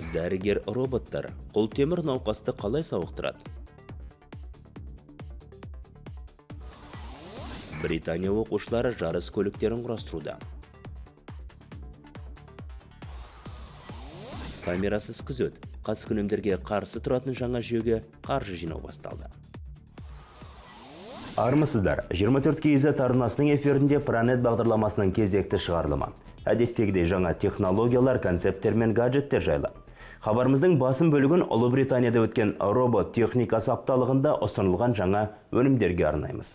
Дәрігер роботтар құлтемір науқасты қалай сауықтырады? Британия оқушылары жарыс көліктерін құрастыруда. Камерасыз күзет. Қаскүнемдерге қарсы тұратын жаңа жүйеге қаржы жинау басталды. Армысыздар, 24 KZ арнасының эфирінде Пранет бағдарламасының кезекті шығарылымы. Әдеттегідей жаңа технологиялар, концепттер мен гаджеттер жайлы. Хабарымыздың басым бөлігін Ұлыбританияда өткен робот техникасы апталығында ұсынылған жаңа өнімдерге арнаймыз.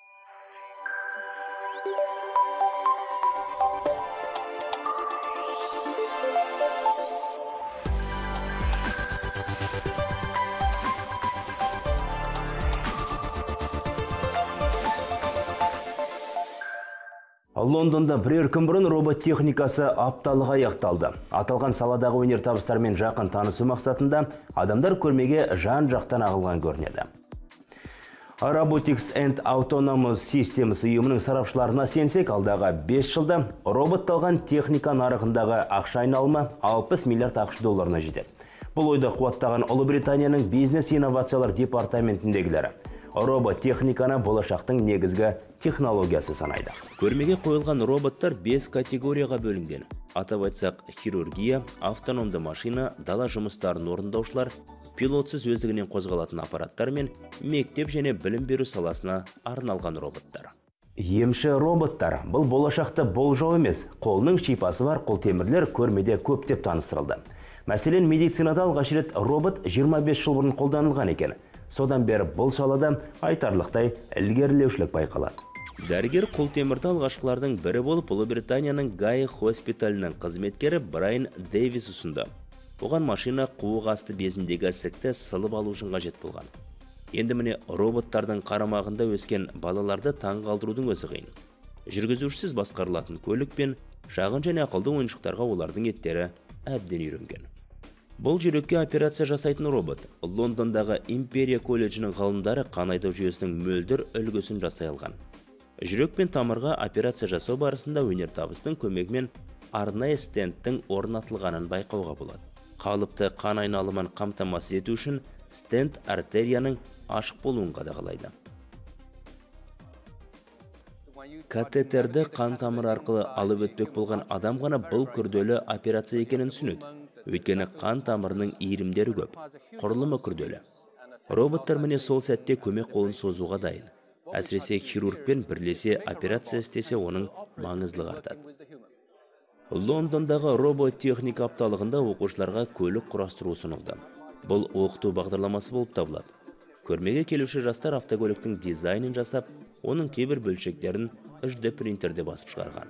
Лондонда бірер күн бұрын робот техникасы апталығы аяқталды. Аталған саладағы өнертабыстармен жақын танысу мақсатында адамдар көрмеге жан-жақтан ағылған көрінеді. Robotics and Autonomous Systems ұйымының сарапшыларына сенсек, алдағы 5 жылда роботталған техника нарығындағы ақша айналымы 60 миллиард ақш долларына жетеді. Бұл ойды қуаттаған Ұлыбританияның бизнес-инновациялар департаментіндегілері робот техниканы болашақтың негізгі технологиясы санайды. Көрмеге қойылған роботтар 5 категорияға бөлінген. Атап айтсақ, хирургия, автономды машина, дала жұмыстарын орындаушылар, пилотсыз өздігінен қозғалатын аппараттар мен мектеп және білім беру саласына арналған роботтар. Емші роботтар бұл болашақты болжау емес, қолының шипасы бар құлтемірлер көрмеде көптеп таныстырылды. Мәселен, медицинада алғаш рет робот 25 жыл бұрын қолданылған екен. Содан бері бұл салада айтарлықтай ілгерілеушілік байқалады. Дәрігер құлтемірді алғашқылардың бірі болып Ұлыбританияның Гай хоспиталінің қызметкері Брайан Дэвис ұсынды. Оған машина қуық асты безіндегі ісікті сылып алу үшін қажет болған. Енді міне роботтардың қарамағында өскен балаларды таң қалдырудың өзі қиын. Жүргізушісіз басқарылатын көлік пен шағын және ақылды ойыншықтарға олардың еттері әбден үйренген. Бұл жүрекке операция жасайтын робот Лондондағы Империя колледжінің ғалымдары қан айдау жүйесінің мөлдір үлгісін жасай алған. Жүрек пен тамырға операция жасау барысында өнертабыстың көмегімен арнайы стендтің орнатылғанын байқауға болады. Қалыпты қан айналымын қамтамасыз ету үшін стенд артерияның ашық болуын қадағалайды. Катетерді қан тамыр арқылы алып өтпек болған адам ғана бұл күрделі операция екенін түсінеді. Өйткені қан тамырының иірімдері көп, құрылымы күрделі. Роботтар міне сол сәтте көмек қолын созуға дайын. Әсіресе хирургпен бірлесе операция істесе оның маңыздылығы артады. Лондондағы робот техника апталығында оқушыларға көлік құрастыру ұсынылды. Бұл оқыту бағдарламасы болып табылады. Көрмеге келуші жастар автокөліктің дизайнын жасап, оның кейбір бөлшектерін 3D принтерде басып шығарған.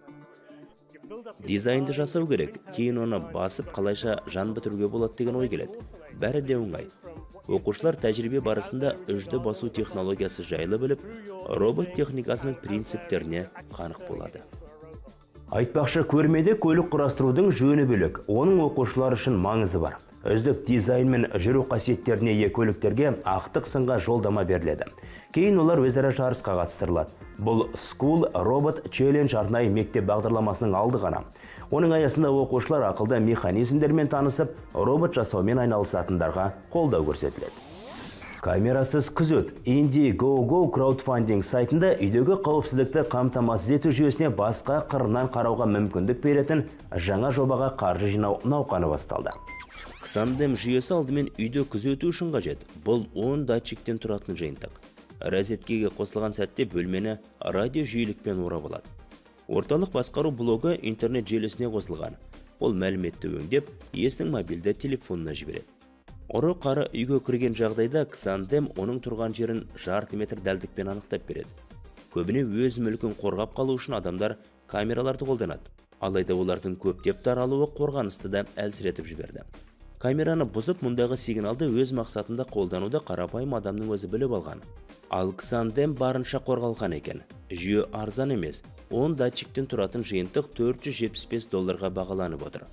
Дизайнды жасау керек, кейін оны басып қалайша жан бітіруге болады деген ой келеді. Бәрі де оңай. Оқушылар тәжірибе барысында 3D басу технологиясы жайлы біліп, робот техникасының принциптеріне қанық болады. Айтпақшы, көрмеде көлік құрастырудың жөні бөлек, оның оқушылар үшін маңызы бар. Үздік дизайн мен жүру қасиеттеріне ие көліктерге ақтық сынға жолдама беріледі. Кейін олар өзара жарысқа қатыстырылады. Бұл School Robot Challenge арнайы мектеп бағдарламасының алды ғана. Оның аясында оқушылар ақылды механизмдермен танысып, робот жасаумен айналысатындарға қолдау көрсетіледі. Камерасыз күзет Indiegogo краудфандинг сайтында үйдегі қауіпсіздікті қамтамасыз ету жүйесіне басқа қырынан қарауға мүмкіндік беретін жаңа жобаға қаржы жинау науқаны басталды. Xandem жүйесі алдымен үйде күзету үшін қажет. Бұл 10 датчиктен тұратын жиынтық. Розеткеге қосылған сәтте бөлмені радио жиілікпен орап алады. Орталық басқару блогы интернет желісіне қосылған. Ол мәліметті өңдеп, иесінің мобильді телефонына жібереді. Ұры қары үйге кірген жағдайда Xandem оның тұрған жерін жарты метр дәлдікпен анықтап береді. Көбіне өз мүлкін қорғап қалу үшін адамдар камераларды қолданады. Алайда олардың көптеп таралуы қорғанысты да әлсіретіп жіберді. Камераны бұзып, мұндағы сигналды өз мақсатында қолдануды қарапайым адамның өзі біліп алған. Ал Xandem барынша қорғалған екен. Жүйе арзан емес, 10 датчиктен тұратын жиынтық $475 бағаланып отыр.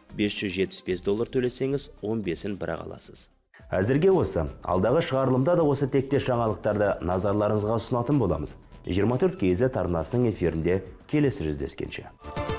$575 төлесеңіз, 15-ін бірақ аласыз. Әзірге осы. Алдағы шығарылымда да осы тектес жаңалықтарды назарларыңызға ұсынатын боламыз. 24 KZ арнасының эфирінде келесі жүздескенше.